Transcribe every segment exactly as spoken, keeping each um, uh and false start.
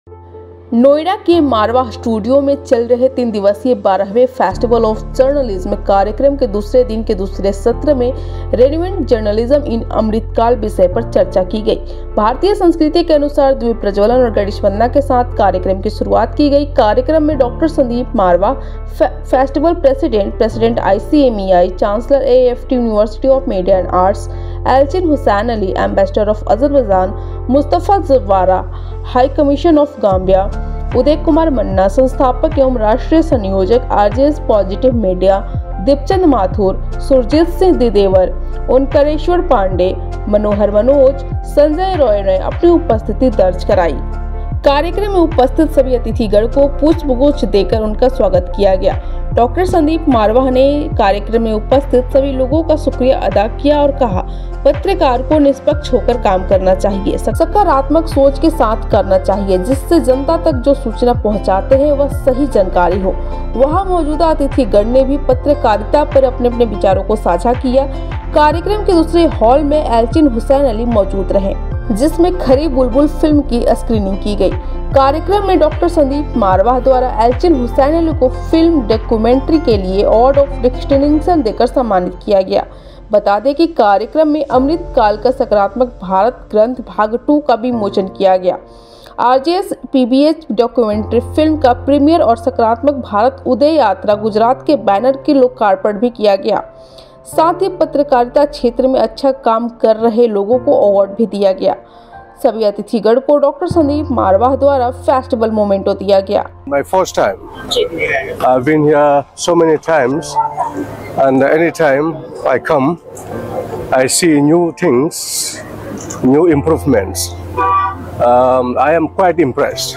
नोएडा के मारवा स्टूडियो में चल रहे तीन दिवसीय बारहवें फेस्टिवल ऑफ जर्नलिज्म कार्यक्रम के दूसरे दिन के दूसरे सत्र में रेलिवेंट जर्नलिज्म इन अमृतकाल विषय पर चर्चा की गई। भारतीय संस्कृति के अनुसार द्वीप प्रज्वलन और गणेश वंदना के साथ कार्यक्रम की शुरुआत की गई। कार्यक्रम में डॉक्टर संदीप मारवा, फे, festival president, president I C M E I, chancellor A F T university of media and arts, Elchin Hussain Ali, ambassador of Azerbaijan, Mustafa Jawara, high commission of Gambia, Uday Kumar Manna, संस्थापक एवं राष्ट्रीय संयोजक RJS positive media, Deepchand Mathur, Surjit Singh Didewar, Omkareshwar Pandey, Manohar Manoj, Sanjay Roy ने अपनी उपस्थिति दर्ज कराई। कार्यक्रम में उपस्थित सभी अतिथिगण को पुष्पगुच्छ देकर उनका स्वागत किया गया। डॉक्टर संदीप मारवा ने कार्यक्रम में उपस्थित सभी लोगों का शुक्रिया अदा किया और कहा, पत्रकार को निष्पक्ष होकर काम करना चाहिए, सकारात्मक सोच के साथ करना चाहिए, जिससे जनता तक जो सूचना पहुंचाते हैं वह सही जानकारी हो। वहां मौजूदा अतिथिगण ने भी पत्रकारिता पर अपने अपने विचारों को साझा किया। कार्यक्रम के दूसरे हॉल में एल्चिन हुसैन अली मौजूद रहे, जिसमें खरी बुलबुल फिल्म की स्क्रीनिंग की गई। कार्यक्रम में डॉक्टर संदीप मारवा द्वारा एल्चिन हुसैन अली को फिल्म डॉक्यूमेंट्री के लिए ऑर्डर ऑफ डिस्टिंक्शन देकर सम्मानित किया गया। बता दें कि कार्यक्रम में अमृत काल का सकारात्मक भारत ग्रंथ भाग टू का भी विमोचन किया गया। आरजेएस पीबीएच डॉक्यूमेंट्री फिल्म का प्रीमियर और सकारात्मक भारत उदय यात्रा गुजरात के बैनर के लोकार्पण भी किया गया। साथ ही पत्रकारिता क्षेत्र में अच्छा काम कर रहे लोगों को अवार्ड भी दिया गया। सभी अतिथिगण को डॉक्टर संदीप मारवा द्वारा फेस्टिवल मोमेंटो दिया गया। My first time. I've been here so many times, and anytime I come, I see new things, new improvements. Um, I am quite impressed.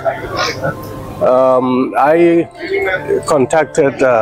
Um, I contacted uh,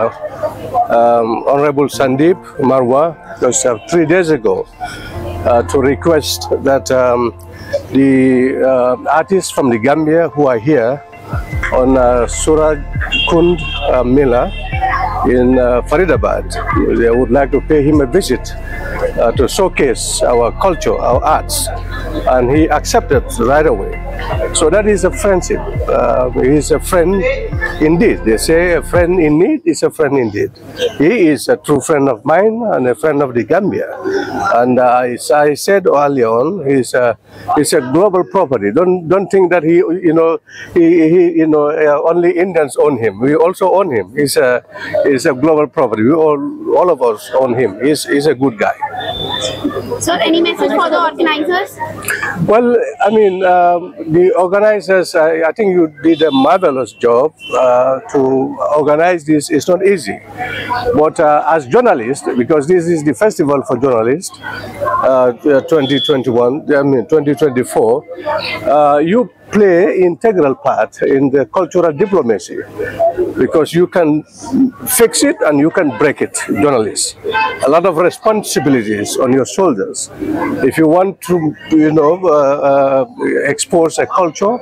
um, Honorable Sandeep Marwa just uh, three days ago uh, to request that um, the uh, artists from the Gambia who are here on uh, Suraj Kund uh, Mela in uh, Faridabad, they would like to pay him a visit uh, to showcase our culture, our arts, and he accepted right away. So that is a friendship. Uh, he is a friend indeed. They say a friend in need is a friend indeed. He is a true friend of mine and a friend of the Gambia. And uh, as I said earlier on, he's a he's a global property. Don't don't think that he you know he, he you know uh, only Indians own him. We also own him. He's a he's a global property. We all all of us own him. He's he's a good guy. Sir, any message for the organizers? Well, I mean, um, the organizers, I, I think you did a marvelous job uh, to organize this. It's not easy. But uh, as journalists, because this is the festival for journalists, uh, twenty twenty-one, I mean twenty twenty-four, uh, you play integral part in the cultural diplomacy, because you can fix it and you can break it, journalists. A lot of responsibilities on your shoulders. If you want to, you know, uh, uh, expose a culture,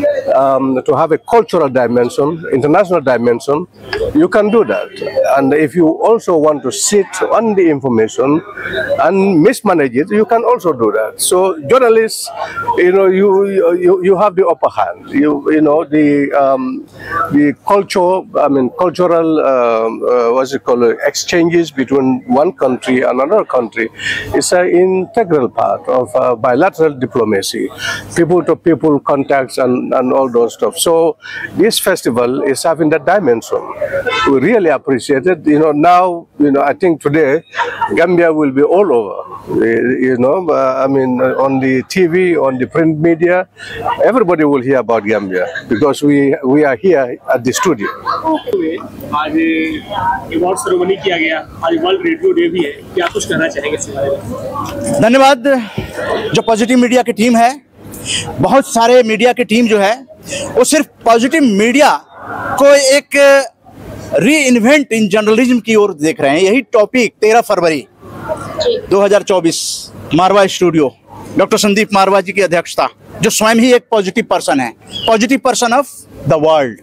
um, to have a cultural dimension, international dimension, you can do that. And if you also want to sit on the information and mismanage it, you can also do that. So journalists, you know, you you, you have the upper hand. You you know the um, the culture. I mean cultural um, uh, what's it called? Exchanges between one country and another country is an integral part of uh, bilateral diplomacy, people to people contacts and and all those stuff. So this festival is having that dimension. We really appreciate it. You know now you know I think today Gambia will be all over. You know uh, I mean uh, on the T V, on the print media, everybody will hear about Gambia because we we are here at the studio. आज award ceremony किया गया, आज world radio day भी है, क्या कुछ कहना चाहेंगे इस बारे में? धन्यवाद। जो पॉजिटिव मीडिया की टीम है, बहुत सारे मीडिया की टीम जो है वो सिर्फ पॉजिटिव मीडिया को एक री इन्वेंट इन जर्नलिज्म की ओर देख रहे हैं। यही टॉपिक तेरह फरवरी दो हज़ार चौबीस मारवा स्टूडियो, डॉक्टर संदीप मारवा जी की अध्यक्षता, जो स्वयं ही एक पॉजिटिव पर्सन है, positive person of the world.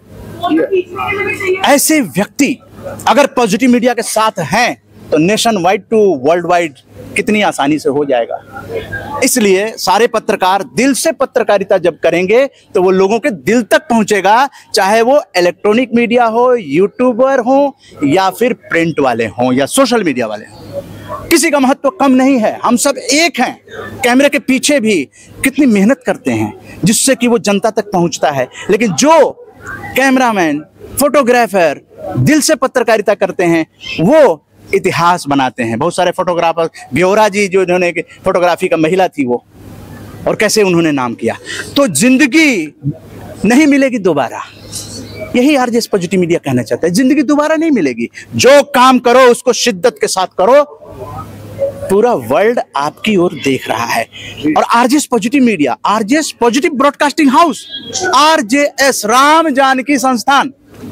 ऐसे व्यक्ति अगर पॉजिटिव मीडिया के साथ हैं तो nation wide to world wide कितनी आसानी से हो जाएगा। इसलिए सारे पत्रकार दिल से पत्रकारिता जब करेंगे तो वो लोगों के दिल तक पहुंचेगा, चाहे वो इलेक्ट्रॉनिक मीडिया हो, यूट्यूबर हो, या फिर प्रिंट वाले हों, या सोशल मीडिया वाले हों। किसी का महत्व कम नहीं है, हम सब एक हैं। कैमरे के पीछे भी कितनी मेहनत करते हैं जिससे कि वो जनता तक पहुंचता है, लेकिन जो कैमरामैन, फोटोग्राफर दिल से पत्रकारिता करते हैं वो इतिहास बनाते हैं। बहुत सारे फोटोग्राफर, ब्योरा जी जो उन्होंने फोटोग्राफी का महिला थी वो, और कैसे उन्होंने नाम किया। तो जिंदगी नहीं मिलेगी दोबारा, यही आरजेएस पॉजिटिव मीडिया कहना चाहता है। जिंदगी दोबारा नहीं मिलेगी, जो काम करो उसको शिद्दत के साथ करो, पूरा वर्ल्ड आपकी ओर देख रहा है। और RJS positive media, RJS positive broadcasting house, RJS Ram Janki संस्थान,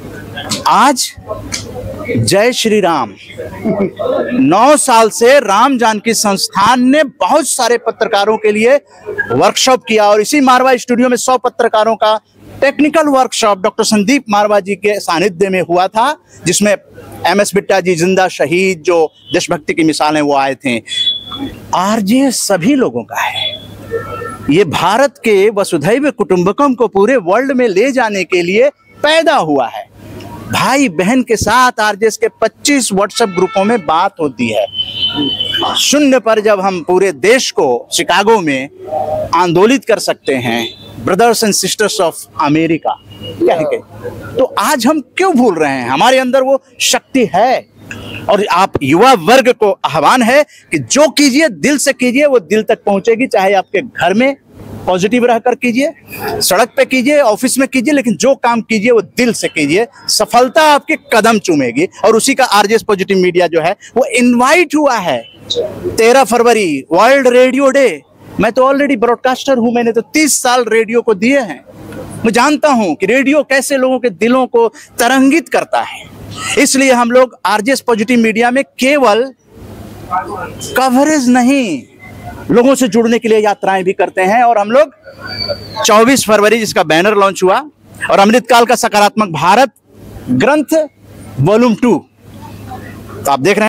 आज जय श्री राम नौ साल से राम जानकी संस्थान ने बहुत सारे पत्रकारों के लिए वर्कशॉप किया, और इसी मारवा स्टूडियो में सौ पत्रकारों का technical workshop doctor Sandeep Marwah ji के सानिध्य में हुआ था, जिसमें एम एस बिट्टा जी, जिंदा शहीद, जो देशभक्ति की मिसाल है, वो आए थे। आरजेएस सभी लोगों का है। ये भारत के वसुधैव कुटुंबकम को पूरे वर्ल्ड में ले जाने के लिए पैदा हुआ है। भाई बहन के साथ आरजेएस के पच्चीस व्हाट्सएप ग्रुपों में बात होती है। शून्य पर जब हम पूरे देश को शिकागो में आंदोलित कर सकते हैं, brothers and sisters of America कह के, तो आज हम क्यों भूल रहे हैं? हमारे अंदर वो शक्ति है। और आप युवा वर्ग को आह्वान है कि जो कीजिए दिल से कीजिए, वो दिल तक पहुंचेगी। चाहे आपके घर में पॉजिटिव रहकर कीजिए, सड़क पे कीजिए, ऑफिस में कीजिए, लेकिन जो काम कीजिए वो दिल से कीजिए, सफलता आपके कदम चूमेगी। और उसी का आरजेएस पॉजिटिव मीडिया जो है वो इनवाइट हुआ है। तेरह फरवरी वर्ल्ड रेडियो डे। मैं तो ऑलरेडी ब्रॉडकास्टर हूं, मैंने तो तीस साल रेडियो को दिए हैं। मैं जानता हूं कि रेडियो कैसे लोगों के दिलों को तरंगित करता है। इसलिए हम लोग आरजेएस पॉजिटिव मीडिया में केवल कवरेज नहीं, लोगों से जुड़ने के लिए यात्राएं भी करते हैं। और हम लोग चौबीस फरवरी जिसका बैनर लॉन्च हुआ, और अमृतकाल का सकारात्मक भारत ग्रंथ वॉल्यूम टू, तो आप देख रहे हैं।